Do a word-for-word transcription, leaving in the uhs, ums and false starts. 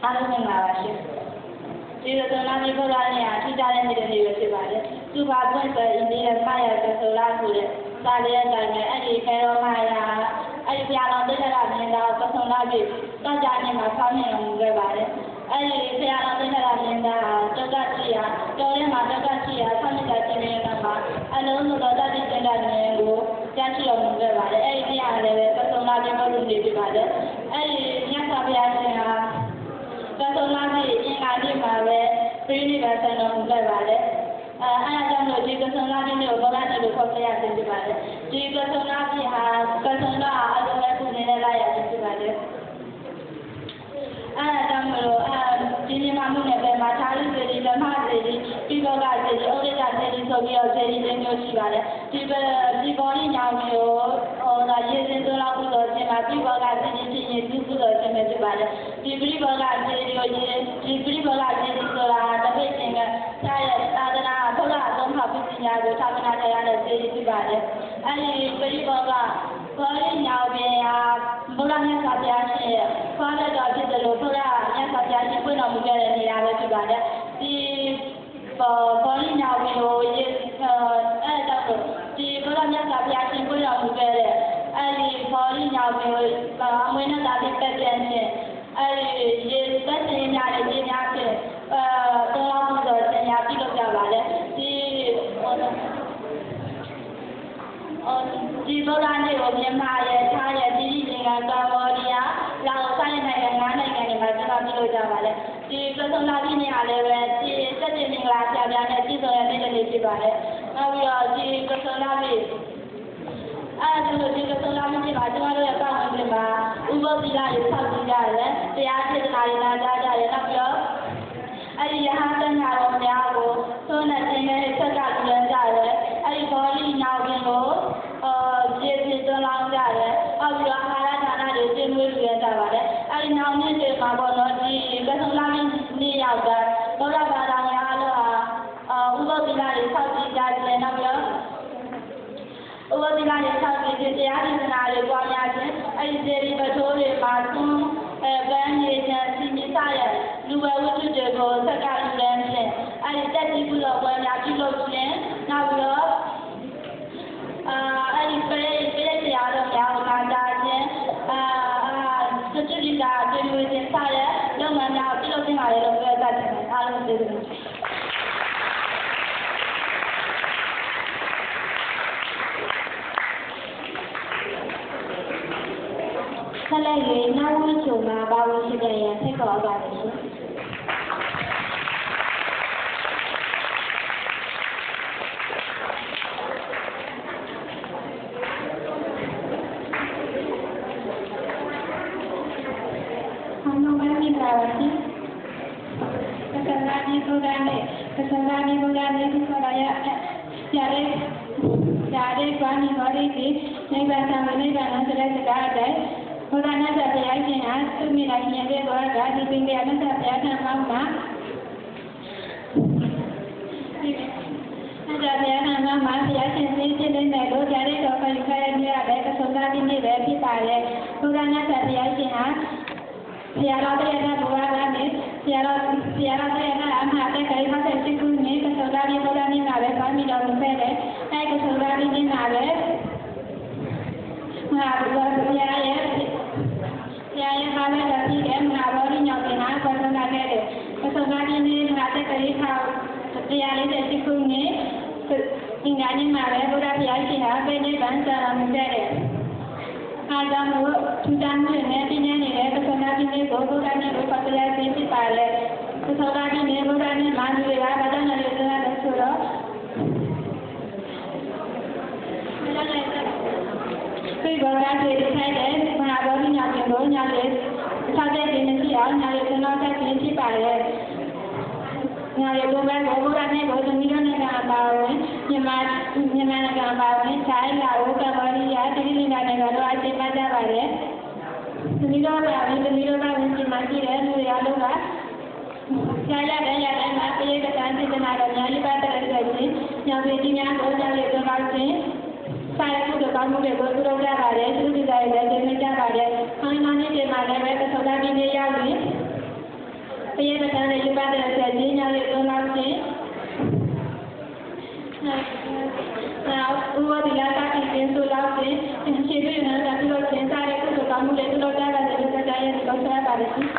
အားလုံးမင်္ဂလာပါရှင်ဒီလိုဆိုလာပြီးပေါ်လာနေရထိကြတဲ့နေ့တွေပဲဖြစ်ပါတယ်သူပါပွင့်ဆိုရင်ဒီရဲ့ဖားရဆိုလာဆိုတဲ့စာလေးအတိုင်းနဲ့အဲ့ဒီခဲတော်မယာအဲ့ဒီပြာတော်တိတ်တာမြင်တော့ပစုံလာပြီတော့ကြနေမှာဆောင်းနေလို့ခဲ့ပါတယ်အဲ့ဒီဆရာတော်တိတ်တာမြင်တာတောကချီရတော်ထဲမှာတောကချီရဆောင်းနေတာချင်းနေတာမှာအလုံးစုံတော့တတိတင်တာမြင်ကိုကြားချလို့ခဲ့ပါတယ်အဲ့ဒီနေရာလည်းပဲပစုံလာပြီးပေါ်လို့နေပြပါတယ်အဲ့ဒီမြတ်စွာဘုရားရှင်ဟာပစုံလာပြီးအင်္ဂါနေ့မှာပဲပြိဋိဘဆန္ဒမူခဲ့ပါတယ်အဲအားကြောင့်လို့ဒီပစုံလာပြီးကိုဘောရနေလို့ခေါ်ပြရခြင်းဖြစ်ပါတယ်ဒီပစုံလာပြီးဟာပစုံလာအလုံးမဲ့ခုနေတဲ့လာရခြင်းဖြစ်ပါတယ်အားကြောင့်လို့အဲဒီနေ့မှမှုနဲ့ပဲမှာသာရိစေတီဓမ္မစေတီပြီးတော့ကစေတီဥဒိတစေတီဆိုပြီးတော့စေတီတွေမျိုးရှိပါတယ်ဒီဒီပေါ်ကြီးညောင်မျိုးဟောတာရေစင်သွလောက်ပြီးတော့ခြင်းမှာပြီးတော့ကစေတီဖြစ်ရင်ဒီကုသိုလ်ခြင်းပဲဖြစ်ပါတယ်ဒီပြီးတော့ကစေတီကိုရေဒီပြီးတော့ကစေတီဆိုတာတပိတ်ခြင်းကသာရသာသနာဘုရားအလုံးဟာပညာကိုသာသနာတရားနဲ့စေတီဖြစ်ပါတယ်အဲဒီပြီးတော့ကဘောရညောင်ပြရာဘုရားမြတ်စွာဘုရားရှင်ခေါ်တဲ့တော်ဖြစ်တယ်လို့ဘုရားမြတ်စွာဘုရားရှင်ပြတော်မူခဲ့တဲ့နေရာပဲဖြစ်ပါတယ်ဒီဘောရညောင်ပြကိုရေအဲတော့ဒီဘုရားမြတ်စွာဘုရားရှင်ပြတော်မူခဲ့တဲ့အဲဒီဘောရညောင်ပြကိုအမွေနဲ့သာပြီးပတ်ပြန်ခြင်းအဲဒီရေသက်စင်များတဲ့ရေများဖြင့်အဲသုံးလောက်မှုတော်ဆင်ညာပြုလုပ်ကြပါတယ်ဒီဒီဘောရနေကိုမြန်မာရဲ့ထားရဲ့ဒီဒီနိုင်ငံကမ္ဘောဒီးယားလာအိုဆိုင်နိုင်ငံငါးနိုင်ငံတွေမှာကျင်းပပြုလုပ်ကြပါတယ်ဒီပစုံလာပြီးနေရာလည်းပဲဒီစက်တင်မင်္ဂလာဆရာပြနဲ့ပြည်စုံရဲ့နေ့တစ်နေ့ဖြစ်ပါတယ်နောက်ပြီးတော့ဒီပစုံလာပြီးအဲ့ဒါလို့ဒီပစုံလာပြီးဒီမှာကျမတို့ရဲ့ပတ်ဝန်းကျင်မှာဥပုသ်သီလတွေဆောက်တည်ကြတယ်တရားစေတနာတွေနာကြားကြတယ်နောက်ပြီးတော့အဲ့ဒီရဟန်းတန်ခါတော်များကိုသုံးတဲ့ခြင်းနဲ့ဆက်ကလူရန်ကြတယ်အဲ့ဒီဘောလီညောင်ပြင်ကိုအာကျေစီသွန်လောင်းကြတယ်အောက်ပြီးတော့အာဟာရဌာနတွေကျင်းဝေးလူရန်ကြပါတယ်အဲ့ဒီနောင်နေ့တွေမှာပေါ့နော်ဒီပစုံလာပြီးနေ့ရောက်တဲ့ဗုဒ္ဓဘာသာများအားလုံးဟာအာဥပုသ်သီလတွေဆောက်တည်ကြတယ်နောက်ပြီးတော့ဥပုသ်သီလတွေဆောက်တည်ခြင်းတရားဒေသနာတွေပွားများခြင်းအဲ့ဒီစေတီပထိုးတွေမှာသွန်းအဲဗန်းရည်ချမ်းစီမီစာရဲ့လူဝဲဝတ္ထုတွေကိုဆက်ကလူရန်ခြင်းအဲ့ဒီတက်တိကုလောပွဲများပြုလုပ်ခြင်းနောက်ပြီးတော့အာအဲ့ဒီပြေးပြေးတရားတော်များကိုနာကြားခြင်းအာစတူဒီတာကျေဝေခြင်းစတဲ့လုပ်ငန်းများပြုလုပ်ခြင်းပါလေလို့ပြောတတ်တယ်အားလုံးသိတယ်ဆက်လက်၍နောက်ဝန်းကျင်မှာပါဝင်ရှိတဲ့ရန်ဖိတ်ခေါ်ပါတယ်ရှင်ပစံလာနေဘုရားနေဒီခေါ်ရရတဲ့ရတဲ့ဘာနိဟောရိတိနိဗ္ဗာန်သံနိဗ္ဗာန်ဆိုတဲ့စကားတဲ့ဘုရားနာတဘုရားရှင်ဟာသူမိလာရှင်တဲ့ဘောကဒီပင်ကအနတ္တဘုရားထံမှာမှာဒီအနတ္တဘုရားထံမှာမှာဘုရားရှင်သိသိနေတဲ့တို့ကြတဲ့တော်ကိုခိုင်းရတဲ့ပစံလာပြီးနေပဲဖြစ်ပါလေဘုရားနာတဘုရားရှင်ဟာဆရာတော်ရဲ့ဘုရားကနေဆရာတော်ဆရာတော်ရဲ့အမှားတဲ့ခိုင်မှာတဲ့ခုနေကစောလာဒီဘုရားနေနာပဲပါမီတော်ကိုဖဲတဲ့အဲကစောလာဒီနေနာပဲမဟာဘုရားရဲ့ဆရာရဲ့ဟာလည်းဒီကမဟာဘောဓိညောင်းနေတာပထမခဲ့တဲ့ကစောလာဒီနေနာတဲ့ခိုင်မှာတရားလေးတဲ့ခုနေအင်္ဂါနေ့မှာပဲဘုရားဘုရားရှင်ဟာပဲနေဗန်စာမှုတဲ့အားကြောင့်လို့သူတန်းနဲ့နေပြင်းနေတဲ့ပစနာပြင်းကိုဘုရားနဲ့ဘုရားတရားသိဖြစ်ပါလေပစနာပြင်းနဲ့ဘုရားနဲ့မာနတွေကဘာသာနဲ့လည်းဆိုတာလို့ဆိုတော့ဒီဘောရာတွေထိုင်တဲ့မဟာဘောဓိညာပြင်လို့ညာလေသာတဲ့ဒီနေ့အောင်ညာလေကျွန်တော်တက်ပြင်းဖြစ်ပါလေညာလေဘုရားဘုရားနဲ့ဘုရားမိတော်နဲ့ကပါဝင်မြန်မာမြန်မာကပါဝင်ခြိုင်းလာဦးကဘောရီယာတိရိနာနဲ့ကတော့အချိန်မှကြပါလေဒီလိုပါပဲဒီလိုပါဝင်ဒီမှာကြည့်တဲ့လူတွေအလုံးကဆရာရတဲ့ရတဲ့မှာပြေကတန်းစိတ်နာတော်များလေးပါတဲ့တဲ့ကြီးညောင်ပြည်ကြီးများကိုကြောက်ရတော့ပါခြင်းစာရမှုတွေကောင်းမှုတွေကိုပြုလုပ်ကြပါတယ်သူတို့တွေလည်းသိနေကြပါတယ်။ခိုင်းနာနေတယ်မှာလည်းပဲသစ္စာပြည့်နေရပြီ။ဘုရားကလည်းယူပါတယ်ဆက်ကြီးညာလေးသုံးလောက်ချင်းနောက်ဥပဒေလာတာတင်ဆိုလောက်ချင်းခြေတွေနဲ့လည်းပြုလုပ်ခြင်းစားတဲ့ကုသိုလ်ကောင်းမှုတွေပြုလုပ်ကြတာလည်းကြကြရဲ့ဒီလိုဆက်ပါတယ်